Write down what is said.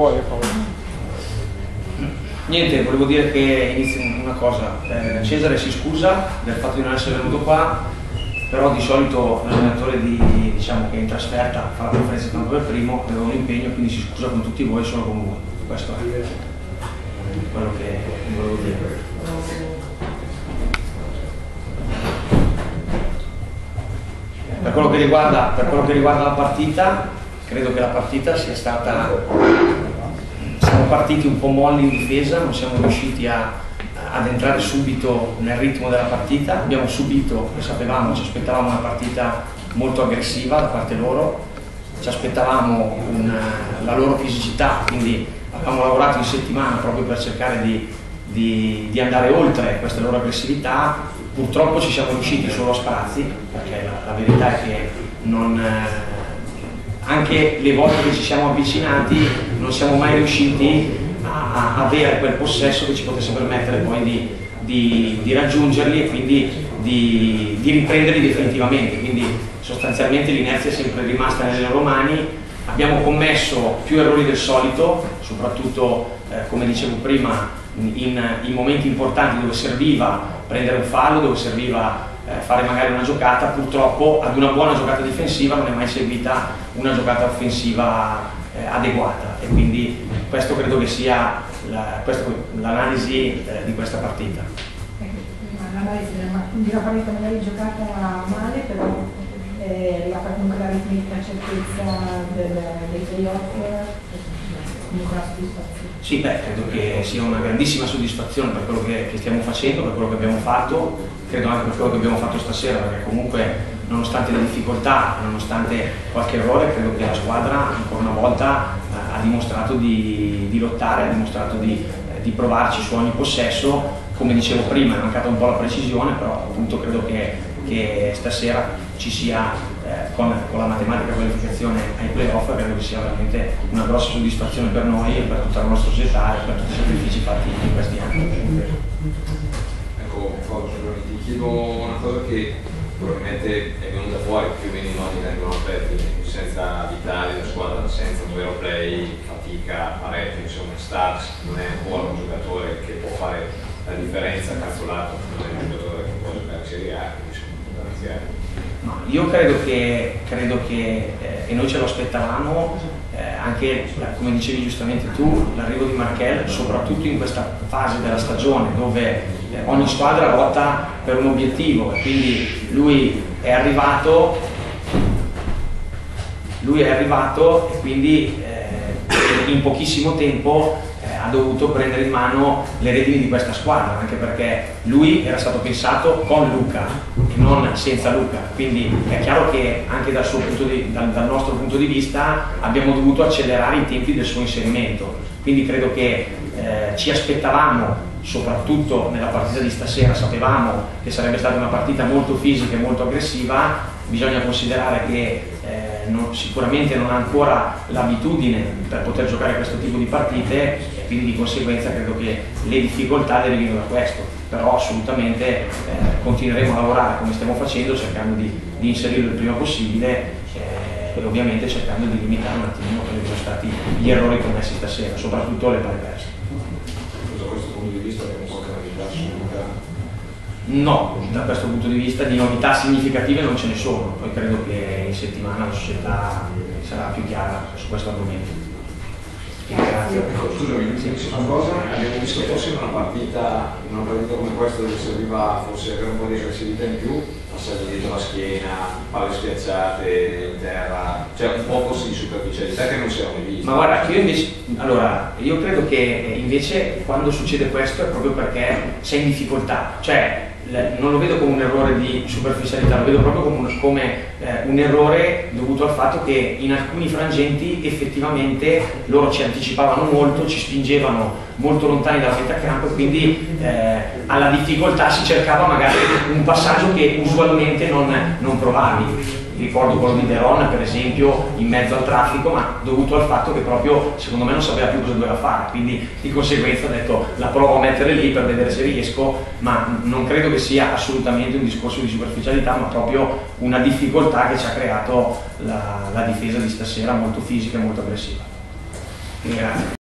vuoi, Paolo. Niente, volevo dire che inizio una cosa. Cesare si scusa del fatto di non essere venuto qua, però di solito l'allenatore diciamo, che è in trasferta fa la conferenza stampa per primo, aveva un impegno, quindi si scusa con tutti voi, solo con voi. Questo è quello che volevo dire. Per quello che riguarda la partita, credo che la partita sia stata... Siamo partiti un po' molli in difesa, non siamo riusciti ad entrare subito nel ritmo della partita, abbiamo subito, lo sapevamo, ci aspettavamo una partita molto aggressiva da parte loro, ci aspettavamo la loro fisicità, quindi abbiamo lavorato in settimana proprio per cercare di andare oltre questa loro aggressività. Purtroppo ci siamo riusciti solo a sprazzi, perché la verità è che anche le volte che ci siamo avvicinati non siamo mai riusciti a avere quel possesso che ci potesse permettere poi di raggiungerli e quindi di riprenderli definitivamente. Quindi sostanzialmente l'inerzia è sempre rimasta nelle loro mani. Abbiamo commesso più errori del solito, soprattutto come dicevo prima in momenti importanti dove serviva prendere un fallo, dove serviva fare magari una giocata. Purtroppo ad una buona giocata difensiva non è mai seguita una giocata offensiva adeguata, e quindi questo credo che sia l'analisi di questa partita. L'analisi di una partita magari giocata male, però comunque la ritmica, certezza dei playoff, comunque una soddisfazione. Sì, credo che sia una grandissima soddisfazione per quello che stiamo facendo, per quello che abbiamo fatto, credo anche per quello che abbiamo fatto stasera, perché comunque nonostante le difficoltà, nonostante qualche errore, credo che la squadra ancora una volta ha dimostrato di lottare, ha dimostrato di provarci su ogni possesso. Come dicevo prima, è mancata un po' la precisione, però appunto credo che stasera ci sia, con la matematica qualificazione ai playoff, credo che sia veramente una grossa soddisfazione per noi e per tutta la nostra società e per tutti i sacrifici fatti in questi anni. Ecco, Paolo, ti chiedo una cosa che probabilmente è venuta fuori più o meno in ogni vengono aperti, senza Vitali la squadra, senza un vero play, fatica parecchio, insomma Stars non è ancora un giocatore che può fare la differenza, Cazzolato non è un giocatore che può giocare in Serie A, quindi insomma potenziale. No, io credo che e noi ce lo aspettavamo, anche come dicevi giustamente tu, l'arrivo di Markel, soprattutto in questa fase della stagione dove ogni squadra lotta per un obiettivo, e quindi lui è arrivato e quindi in pochissimo tempo ha dovuto prendere in mano le redini di questa squadra, anche perché lui era stato pensato con Luca e non senza Luca, quindi è chiaro che anche dal nostro punto di vista abbiamo dovuto accelerare i tempi del suo inserimento, quindi credo che ci aspettavamo, soprattutto nella partita di stasera, sapevamo che sarebbe stata una partita molto fisica e molto aggressiva. Bisogna considerare che sicuramente non ha ancora l'abitudine per poter giocare questo tipo di partite, e quindi di conseguenza credo che le difficoltà derivino da questo, però assolutamente continueremo a lavorare come stiamo facendo, cercando di inserirlo il prima possibile e ovviamente cercando di limitare un attimino quelli che sono stati gli errori commessi stasera, soprattutto le palle perse. Da questo punto di vista abbiamo qualche novità su Luca? No, da questo punto di vista di novità significative non ce ne sono, poi credo che in settimana la società sarà più chiara su questo argomento. Grazie. Scusami, una cosa, abbiamo visto forse in una partita come questa dove serviva forse avere un po' di aggressività in più, passaggio dietro la schiena, palle schiacciate in terra, cioè un po' forse di superficialità che non si erano visti. Ma guarda, io credo che invece quando succede questo è proprio perché sei in difficoltà, cioè non lo vedo come un errore di superficialità, lo vedo proprio come un errore dovuto al fatto che in alcuni frangenti effettivamente loro ci anticipavano molto, ci spingevano molto lontani dalla metà campo, e quindi alla difficoltà si cercava magari un passaggio che usualmente non provavi. Ricordo quello di Verona per esempio in mezzo al traffico, ma dovuto al fatto che proprio secondo me non sapeva più cosa doveva fare, quindi di conseguenza ho detto la provo a mettere lì per vedere se riesco, ma non credo che sia assolutamente un discorso di superficialità, ma proprio una difficoltà che ci ha creato la difesa di stasera, molto fisica e molto aggressiva. Grazie.